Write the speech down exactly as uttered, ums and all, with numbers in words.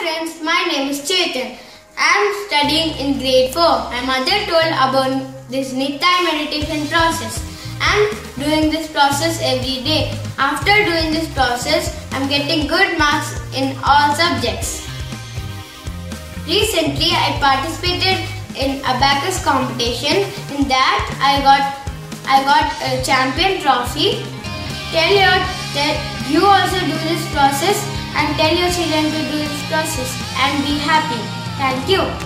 friends, my name is Chetan. I am studying in grade four. My mother told about this Nitai meditation process. I am doing this process every day. After doing this process, I am getting good marks in all subjects. Recently, I participated in abacus competition. In that, I got I got a champion trophy. Tell your tell, you also do this process and tell your children to do this process and be happy. Thank you.